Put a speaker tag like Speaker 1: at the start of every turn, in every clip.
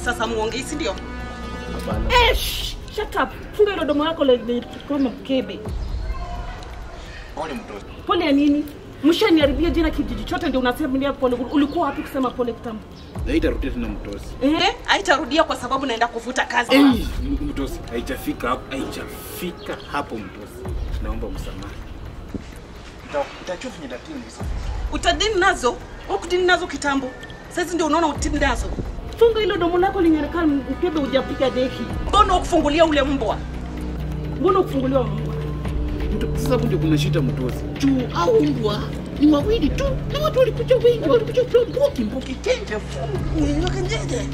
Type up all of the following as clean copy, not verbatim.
Speaker 1: sasa muongei, si ndio?
Speaker 2: Hapana.
Speaker 3: Shut up. Funga hilo domo lako kama mkebe.
Speaker 4: Pole mtoto.
Speaker 3: Pole ya nini? Mshaniharibia jina kijiji chote ndio unasema ni pole. Ulikuwa wapi kusema pole kitambo?
Speaker 2: Haitarudia tena mtosi.
Speaker 1: Haitarudia kwa sababu naenda kufuta kazi.
Speaker 2: Mtosi, haijafika hapo mtosi. Naomba msamaha.
Speaker 4: Utachofu nyetatini msamaha.
Speaker 1: Utadini nazo? Ukudini nazo kitambo. Sasa ndio unaona utini nazo.
Speaker 3: Funga hilo domo lako linyerekana mkebe hujapiga deki.
Speaker 1: Mbona ukufungulia ule mbwa?
Speaker 3: Mbona ukufungulia mbwa?
Speaker 2: Sasa ndio kuna shida mtosi. Juu au mbwa ni wawili tu. Na watu walikuja wengi, walikuja mbuki kenje fungu.
Speaker 1: Nyokenjeje.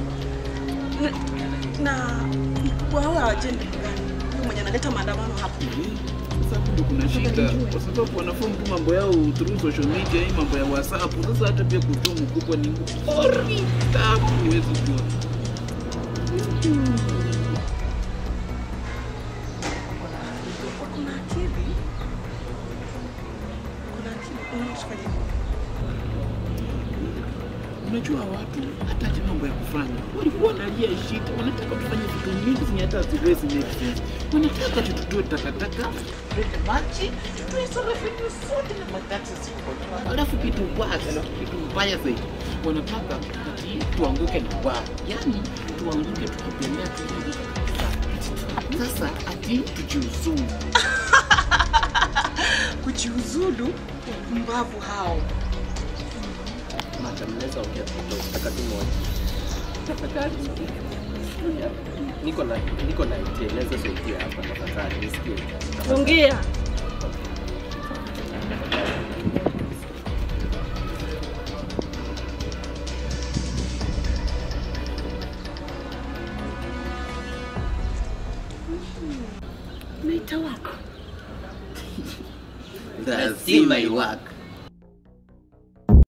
Speaker 1: Na wao ajende gani? Mwenye analeta maandamano hapo.
Speaker 2: Sasa ndio kuna shida kwa sababu wanafahamu tu mambo yao through social media, hii mambo ya WhatsApp. Sasa hata pia kutoa mkubwa ni ngori tabu huwezi kujua. Unajua watu hata mambo ya kufanya walikuwa wanalia shida, wanataka tufanye vitu mingi zenye hata haziwezi make sense. Wanataka tutoe takataka, tuweke maji, tutoe vitu zote na matatizo ziko. Alafu kitu mbaya zaidi, wanataka tuanguke na wao. Yaani tuanguke tukipelea tuanguke. Sasa ati tujiuzulu.
Speaker 1: Kujiuzulu mbavu hao.
Speaker 5: Mnaweza ongea tutaka tu moja. Tafadhali. Niko na eleza sio hapa tafadhali nisikie.
Speaker 3: Ongea. Naita wako.
Speaker 5: Lazima iwaka.